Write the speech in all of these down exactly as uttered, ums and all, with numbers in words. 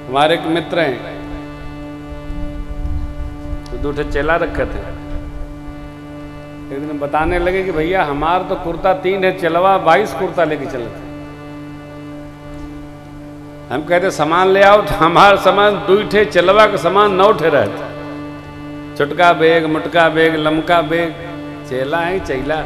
हमारे एक मित्र हैं, तो दूठे चेला रखे थे। एक दिन बताने लगे कि भैया हमार तो कुर्ता तीन है, चलवा बाईस कुर्ता लेके चले थे। हम कहते सामान ले आओ, तो हमार सामान दू ठे चलवा का सामान नौ ठे रहते, चुटका बेग, मुटका बेग, लमका बेग। चेला है चेला।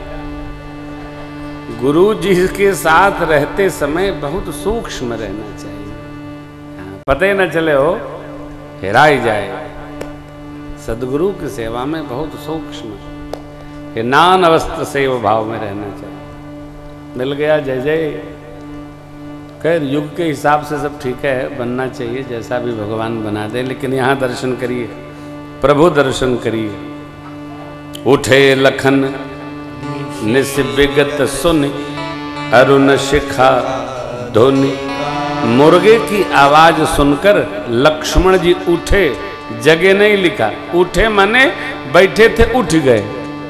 गुरु जी के साथ रहते समय बहुत सूक्ष्म रहना चाहिए, पता न चले हो हेराई जाए। सदगुरु की सेवा में बहुत सूक्ष्म कि नान अवस्था सेवा भाव में रहना चाहिए। मिल गया जय जय। खैर युग के हिसाब से सब ठीक है, बनना चाहिए जैसा भी भगवान बना दे, लेकिन यहाँ दर्शन करिए, प्रभु दर्शन करिए। उठे लखन निस विगत सुनि, अरुण शिखा धोनी। मुर्गे की आवाज सुनकर लक्ष्मण जी उठे, जगे नहीं लिखा, उठे माने बैठे थे उठ गए।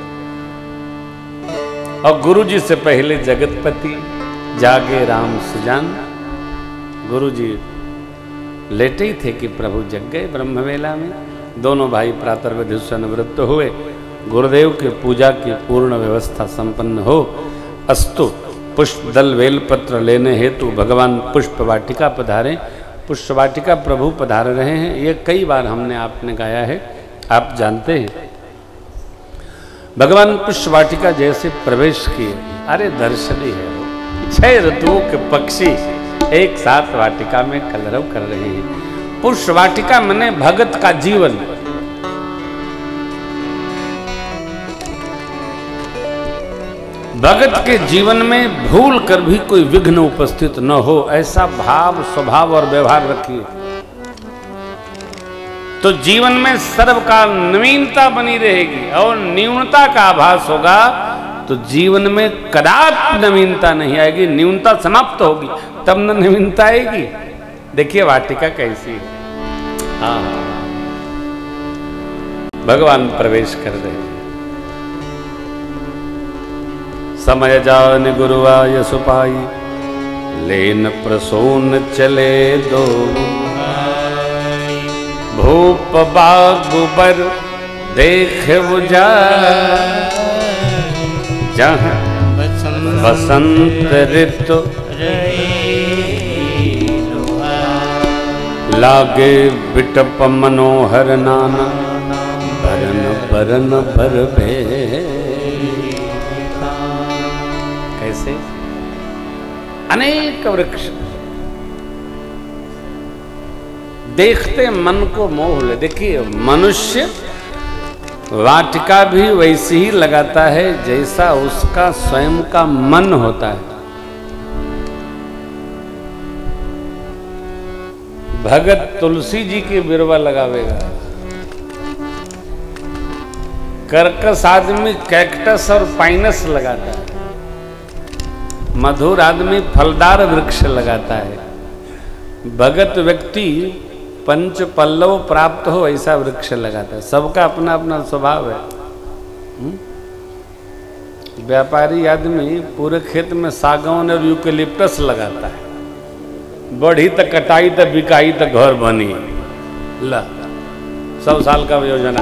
और गुरु जी से पहले जगतपति जागे राम सुजान। गुरु जी लेटे ही थे कि प्रभु जग गए ब्रह्मवेला में। दोनों भाई प्रातर्विधि से निवृत्त हुए। गुरुदेव के पूजा की पूर्ण व्यवस्था संपन्न हो। अस्तु पुष्प दल बेलपत्र लेने हेतु भगवान पुष्प वाटिका पधारे। पुष्प वाटिका प्रभु पधार रहे हैं, ये कई बार हमने आपने गाया है, आप जानते हैं। भगवान पुष्प वाटिका जैसे प्रवेश किए, अरे दर्शन ही है। छह ऋतुओं के पक्षी एक साथ वाटिका में कलरव कर रहे हैं। पुष्प वाटिका मने भगत का जीवन। भगत के जीवन में भूल कर भी कोई विघ्न उपस्थित न हो, ऐसा भाव स्वभाव और व्यवहार रखिए, तो जीवन में सर्वकाल नवीनता बनी रहेगी। और न्यूनता का आभास होगा तो जीवन में कदापि नवीनता नहीं आएगी, न्यूनता समाप्त होगी तब न नवीनता आएगी। देखिए वाटिका कैसी है। हाँ भगवान प्रवेश कर रहे हैं। समय जान गुरुआय सुपाई, लेन प्रसून चले दो। भूप बागुबर देख बुझा, जहाँ बसंत ऋतु लागे बिटप मनोहर नाना। बरन बरन भर भे। कैसे अनेक वृक्ष देखते मन को मोह ले। देखिए मनुष्य वाटिका भी वैसे ही लगाता है जैसा उसका स्वयं का मन होता है। भगत तुलसी जी की बिरवा लगावेगा, कर्कश आदमी कैक्टस और पाइनस लगाता है, मधुर आदमी फलदार वृक्ष लगाता है। भगत व्यक्ति पंच पल्लव प्राप्त हो ऐसा वृक्ष लगाता है। सबका अपना अपना स्वभाव है। व्यापारी आदमी पूरे खेत में सागौन और यूकेलिप्टस लगाता है। बढ़ी तक कटाई तक बिकाई तक घर बनी, ला सौ साल का योजना।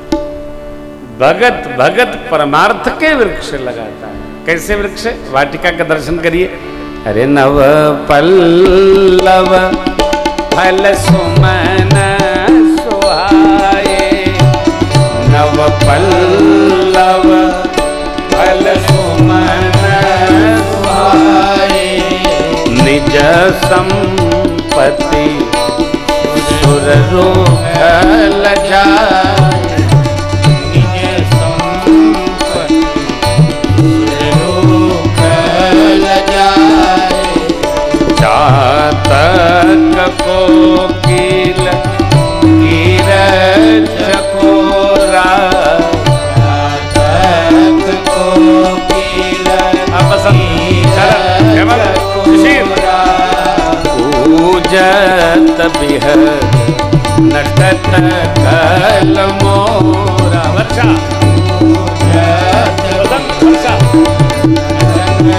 भगत भगत परमार्थ के वृक्ष लगाता है। कैसे वृक्ष? वाटिका का दर्शन करिए। अरे नव पल्लव फल सुमन सुहाए, नव पल्लव फल सुमन सुहाए। निज संपत्ति सुर रोखल जाए, निज संपत्ति सुर रोखल जाए। जातक कोकिल कीरत चकोरा, जातक कोकिल पूजत बिहर नटत कल मोरा। वर्षा वर्षा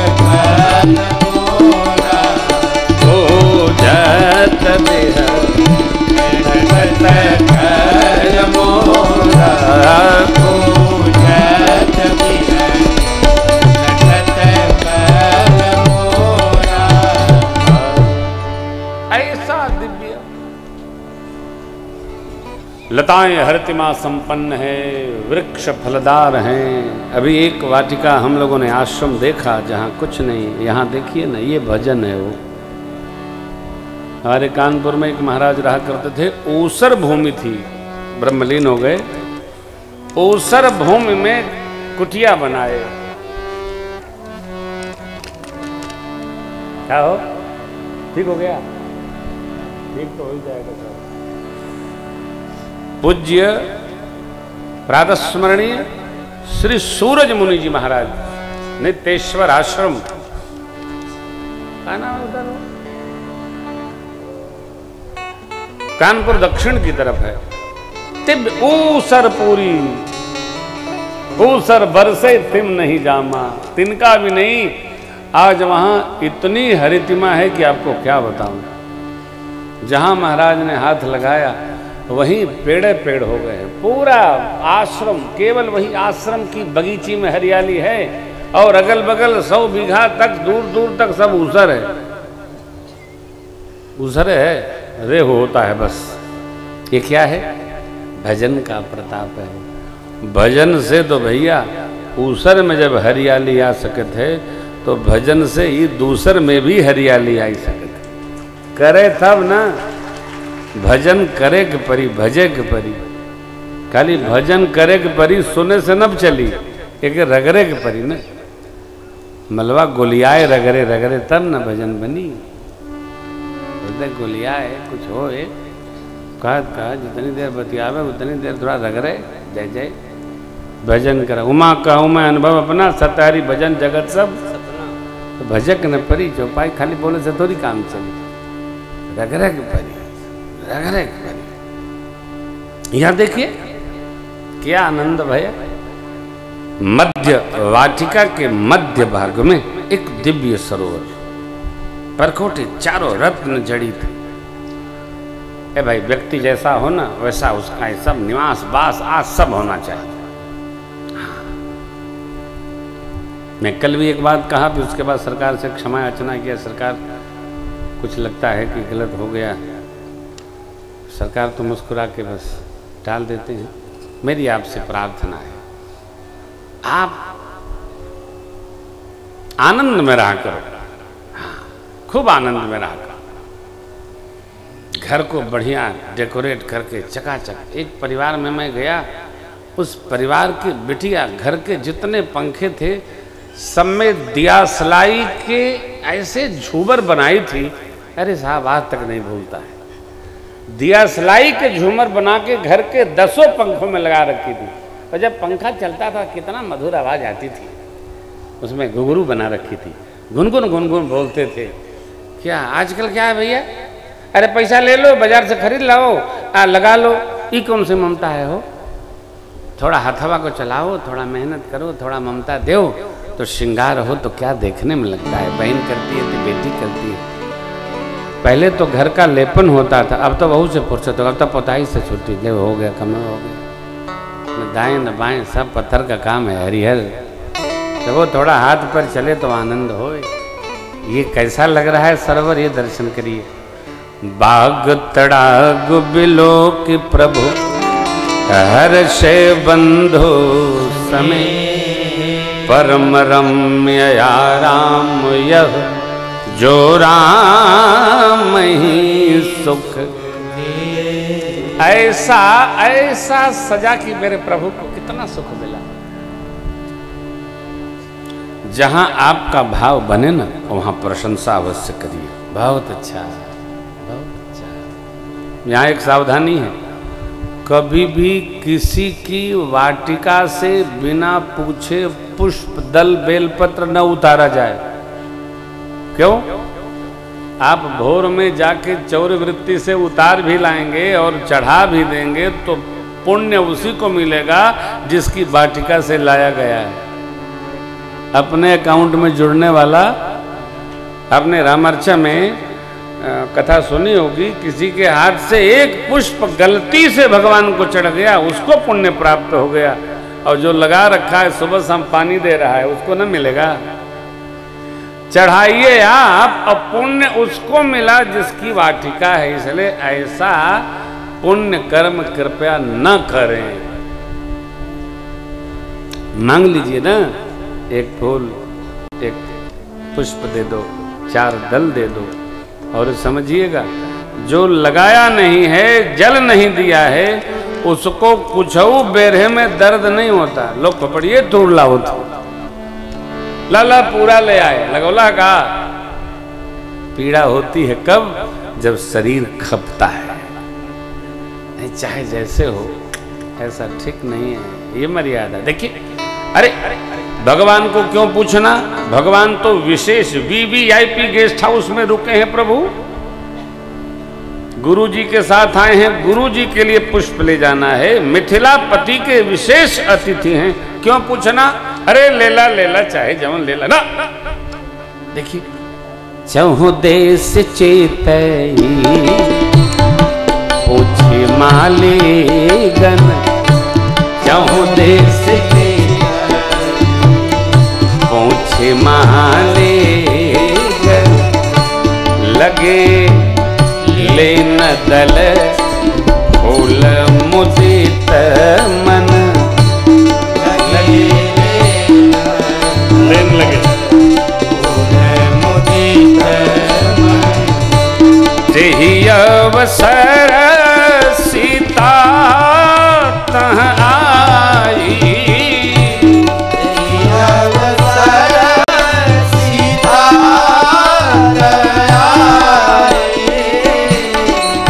पूजत बिहर ऐसा दिव्य। लताएं हरितिमा संपन्न है, वृक्ष फलदार हैं। अभी एक वाटिका हम लोगों ने आश्रम देखा जहाँ कुछ नहीं, यहाँ देखिए ना, ये भजन है। वो हमारे कानपुर में एक महाराज रहा करते थे, ऊसर भूमि थी, ब्रह्मलीन हो गए। ऊसर भूमि में कुटिया बनाए। क्या हो, ठीक हो गया? ठीक तो हो ही जाएगा सर। पूज्य प्रातस्मरणीय श्री सूरज मुनि जी महाराज, नित्येश्वर आश्रम का नाम उधर कानपुर दक्षिण की तरफ है। तिब ऊसरपुरी, ऊसर बरसे तिम नहीं जामा, तिनका भी नहीं। आज वहां इतनी हरितिमा है कि आपको क्या बताऊं। जहां महाराज ने हाथ लगाया वहीं पेड़े पेड़ हो गए। पूरा आश्रम, केवल वही आश्रम की बगीची में हरियाली है और अगल बगल सौ बीघा तक, दूर दूर तक सब ऊसर है। ऊसर है, रेहू होता है बस। ये क्या है? भजन का प्रताप है। भजन से तो भैया ऊसर में जब हरियाली आ सके थे, तो भजन से ही दूसर में भी हरियाली आ सके थे। करे तब ना, भजन करे के परी, भजे के परी। खाली भजन करे के परी, सुने से नब चली, एक रगरे के परी न। मलवा गोलियाए रगरे रगरे तब न भजन बनी। गोलियाए कुछ हो, कहा कहा जितनी देर बतियावे उतनी देर थोड़ा रगरे, जय जय भजन करा। उमा का उमा अनुभव अपना, सतारी भजन जगत सब। तो भजक न परी चौपाई, खाली बोले से थोड़ी काम चली। रगरे के परी, रगरे के परी। यहां देखिए क्या आनंद भैया। मध्य वाटिका के मध्य भाग में एक दिव्य सरोवर, परकोटे चारों रत्न जड़ित। ए भाई, व्यक्ति जैसा हो ना वैसा उसका ये सब निवास बास आज सब होना चाहिए। मैं कल भी एक बात कहा, फिर उसके बाद सरकार से क्षमा याचना किया। सरकार कुछ लगता है कि गलत हो गया, सरकार तो मुस्कुरा के बस टाल देते हैं। मेरी आपसे प्रार्थना है, आप आनंद में रहा करो। हाँ, खूब आनंद में रहा करो। घर को बढ़िया डेकोरेट करके चकाचक। एक परिवार में मैं गया, उस परिवार की बिटिया घर के जितने पंखे थे सब में दिया सलाई के ऐसे झूमर बनाई थी। अरे साहब, आज तक नहीं भूलता है। दिया सलाई के झूमर बना के घर के दसों पंखों में लगा रखी थी। और जब पंखा चलता था कितना मधुर आवाज आती थी। उसमें घुंघरू बना रखी थी, गुनगुन गुनगुन बोलते थे। क्या आजकल क्या है भैया? अरे पैसा ले लो, बाजार से खरीद लाओ, आ लगा लो। ये कौन सी ममता है हो? थोड़ा हथवा को चलाओ, थोड़ा मेहनत करो, थोड़ा ममता दो तो श्रृंगार हो तो क्या देखने में लगता है। बहन करती है तो बेटी करती है। पहले तो घर का लेपन होता था, अब तो बहू से फुर्सत हो, अब तो पोताई से छुट्टी ले, हो गया कम हो गया। न दाएं न बाएं सब पत्थर का काम है हरिहर। जब वो थोड़ा हाथ पर चले तो आनंद हो। ये कैसा लग रहा है सरोवर, ये दर्शन करिए। बाग तड़ाग बिलो की प्रभु हर्षे बंधु समय, परम रम्य राम यह जो राम ही सुख। ऐसा ऐसा सजा कि मेरे प्रभु को कितना सुख मिला। जहां आपका भाव बने ना, वहां प्रशंसा अवश्य करिए। बहुत अच्छा, बहुत अच्छा। यहाँ एक सावधानी है, कभी भी किसी की वाटिका से बिना पूछे पुष्प दल बेलपत्र न उतारा जाए। क्यों? आप भोर में जाके चौर वृत्ति से उतार भी लाएंगे और चढ़ा भी देंगे तो पुण्य उसी को मिलेगा जिसकी वाटिका से लाया गया है। अपने अकाउंट में जुड़ने वाला, आपने रामर्चा में आ, कथा सुनी होगी, किसी के हाथ से एक पुष्प गलती से भगवान को चढ़ गया, उसको पुण्य प्राप्त हो गया, और जो लगा रखा है सुबह शाम पानी दे रहा है उसको न मिलेगा। चढ़ाइए आप और पुण्य उसको मिला जिसकी वाटिका है। इसलिए ऐसा पुण्य कर्म कृपया न करें। मांग लीजिए ना, एक फूल, एक पुष्प दे दो, चार दल दे दो, और समझिएगा जो लगाया नहीं है, जल नहीं दिया है, उसको कुछ बेरहे में दर्द नहीं होता। लोग पकड़िए तोड़ लाओ, लाला पूरा ले आए, लगोला का पीड़ा होती है कब? जब शरीर खपता है। नहीं, चाहे जैसे हो, ऐसा ठीक नहीं है, ये मर्यादा। देखिए, अरे भगवान को क्यों पूछना? भगवान तो विशेष वीवीआईपी गेस्ट हाउस में रुके हैं प्रभु, गुरु जी के साथ आए हैं, गुरु जी के लिए पुष्प ले जाना है, मिथिलापति के विशेष अतिथि हैं, क्यों पूछना? अरे लेला लेला, चाहे जवन लेला ना। देखिए, चहु देश चेतई पूछे माले गन, चहु देश पूछे माले गन, लगे लेन दल फूल मुदित मन, लगे लेन लगे फूल मुदित मन, जेहि अवसर सीता तह आई, जेहि अवसर सीता तह आई,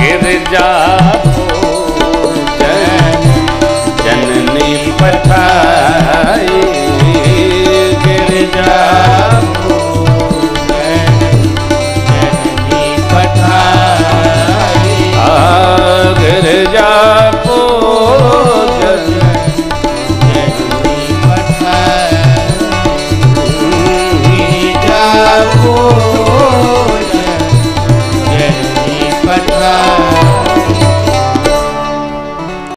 गिरजा जननी पठा